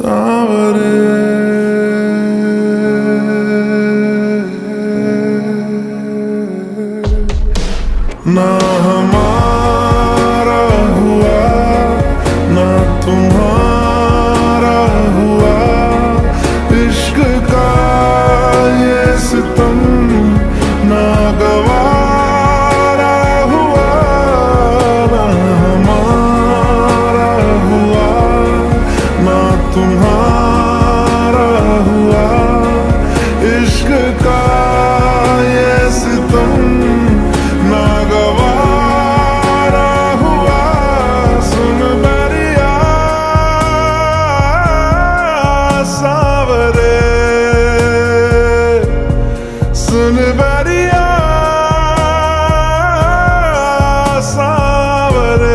सावरे ना हमारा हुआ ना तुम्हारा हुआ, इश्क का ये सितम ना गवारा हुआ। ना हमारा हुआ ना तुम्हारा हुआ, इश्क का ये सितम ना गवारा हुआ। सुन बरिया सावरे, सुन बरिया सावरे।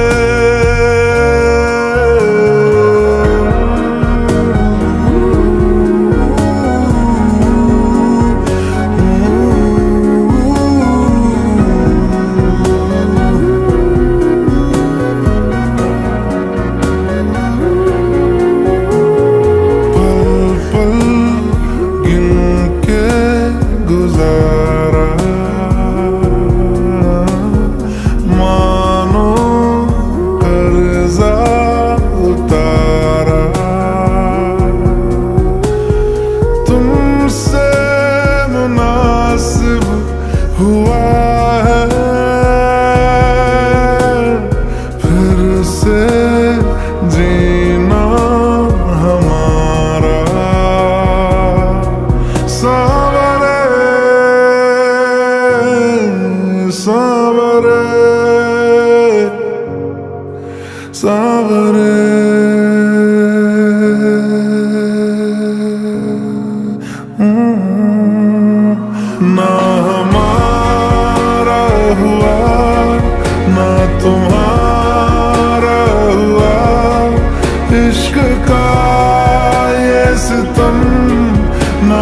तुमसे मुनासिब हुआ है फिर से जीना हमारा। सावरे सावरे सावरे। ना हमारा हुआ ना तुम्हारा हुआ, इश्क का ये सितम ना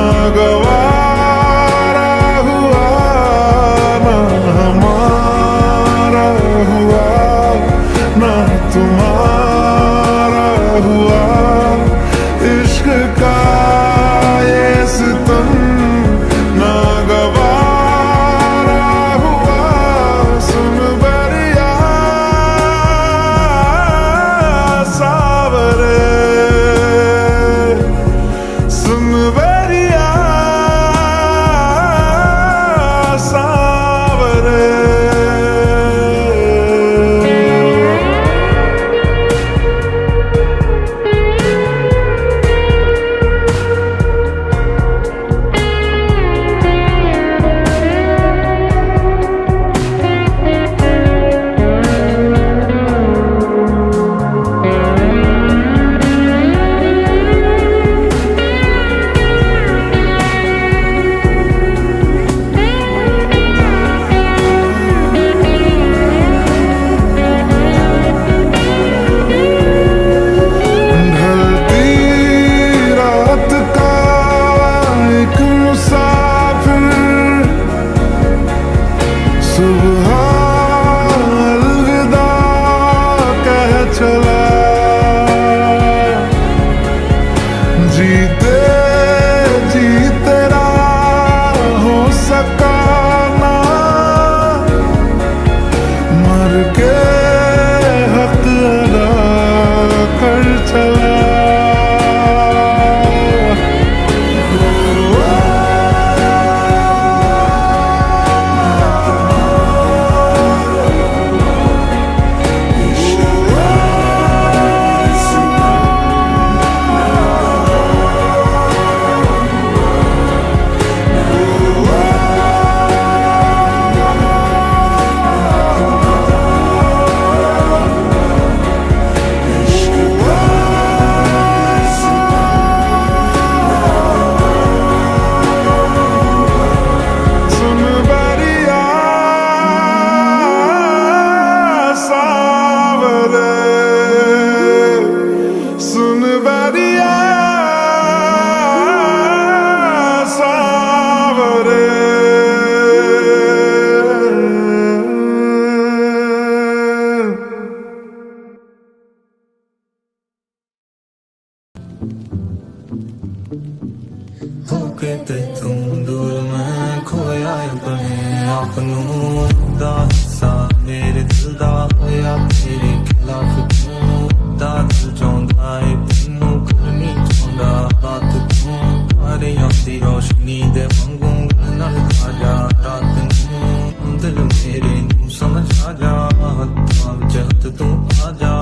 गवारा हुआ। ना हमारा हुआ ना तुम्हारा हुआ, इश्क का ये सितम ना गवारा हुआ। सुन बरिया सावरे, सुन बरिया सावरे। सुबह अलविदा कह चला, जीते जी तेरा हो सका ना, मर के हक अदा कर चला। ते तू दूर मैं खोया अपने आप नूं दा हिस्सा मेरे दिल दा होया तेरे खिलाफ तू दा दिल चाहुंदा है तैनू करनी चाहुंदा रात तू तारियां दी रोशनी दे वांगू नाल ताजा रात नूं दिल मेरे नूं समझ आ जा हत्थां विच हत्थ तू आ जा